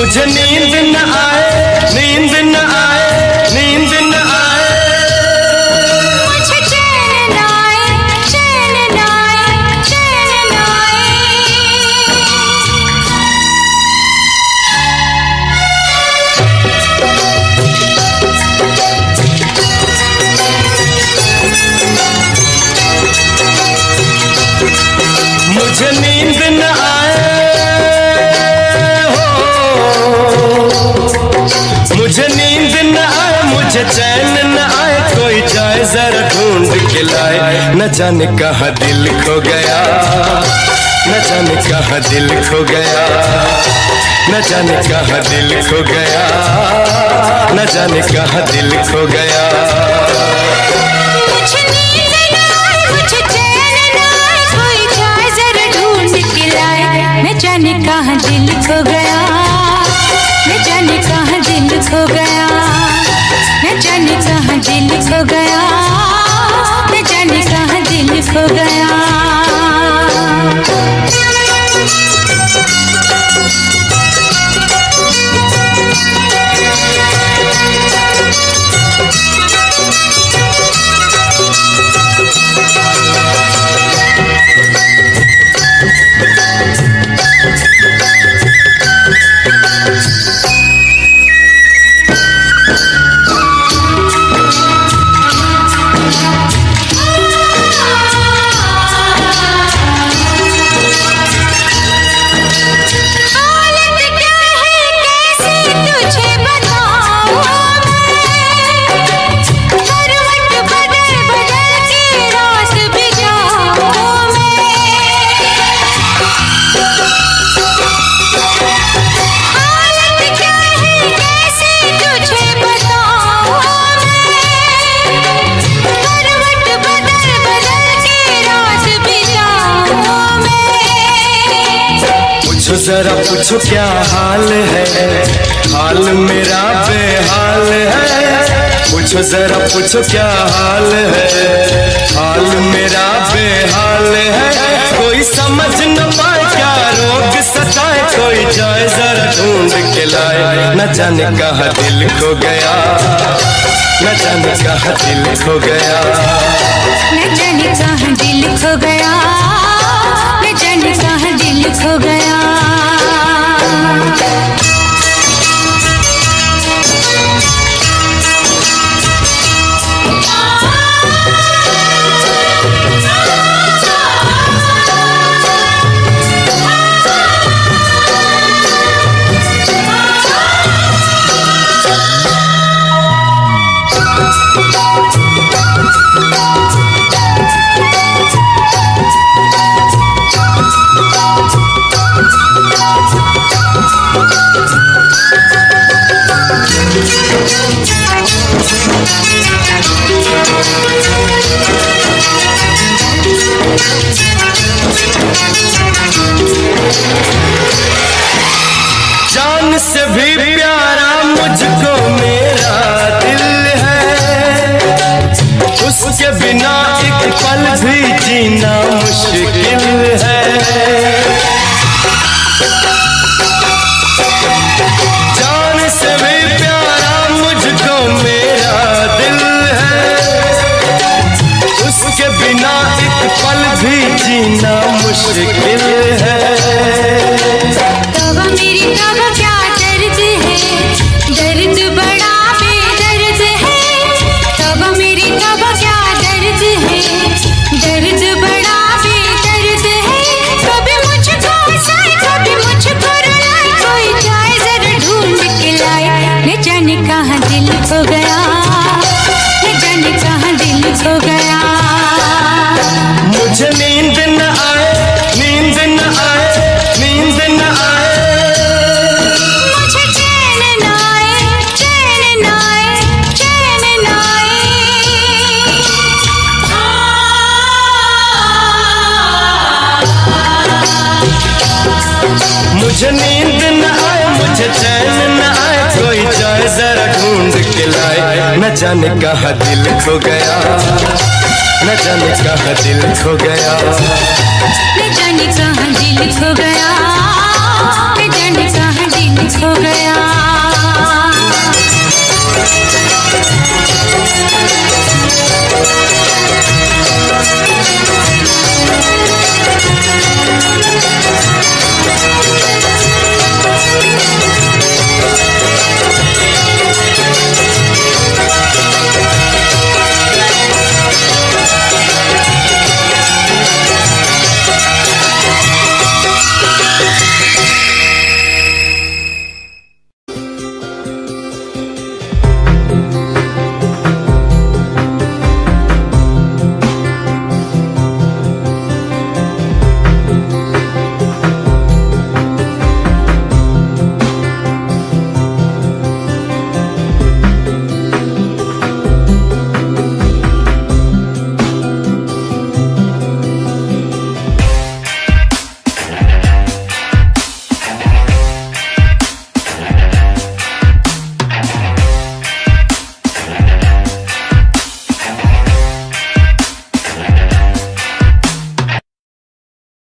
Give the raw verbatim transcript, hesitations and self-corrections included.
मुझे नींद न आए, नींद न आए, नींद न आए, मुझे चैन न आए, चैन न आए, चैन न आए। मुझे नींद न आए, मुझे नींद न आए, मुझे चैन न आए, कोई जाए जरा ढूंढ के लाए। न जाने कहाँ दिल खो गया, न जाने कहाँ दिल खो गया, न जाने कहाँ दिल खो गया, न जाने कहाँ दिल खो गया। मुझे नींद न आए, मुझे चैन न आए, कोई जाए जरा ढूंढ के लाए। न जाने कहाँ दिल खो गया, न जाने कहाँ दिल खो गया, न जाने कहाँ दिल खो गया, न जाने कहाँ दिल खो गया। जरा पूछो क्या हाल है, हाल मेरा बेहाल है। पूछो जरा पूछो क्या हाल है, हाल मेरा बेहाल है। कोई समझ न पाए क्या रोग सताए, कोई जाए जरा ढूंढ के लाए। न जाने कहाँ दिल खो गया, न जाने कहाँ दिल खो गया, न जाने कहाँ दिल खो गया, न जाने कहाँ दिल खो गया। जान से भी प्यारा मुझको मेरा दिल है, उसके बिना एक पल भी जीना मुश्किल है। जान से भी प्यारा मुझको मेरा दिल है, उसके बिना एक पल भी जीना मुश्किल है। तब मेरी तब क्या दर्द है, दर्द बड़ा बेदर्द है। तब मेरी तब क्या दर्द है, दर्द बड़ा बेदर्द है। कभी मुझको हंसाए, कभी मुझको रुलाए, कोई जाए जरा ढूंढ के लाए। न जाने कहाँ दिल खो गया, न जाने कहाँ दिल खो गया। मुझे नींद न आए, नींद न आए, नींद न आए, मुझे चैन न आए, चैन न आए, चैन न आए। मुझे नींद न आए, मुझे चैन न आए, कोई जाए जरा ढूंढ के लाए। न जाने कहाँ दिल खो गया, न जाने कहाँ दिल खो गया, न जाने कहाँ दिल खो गया, न जाने कहाँ दिल खो गया।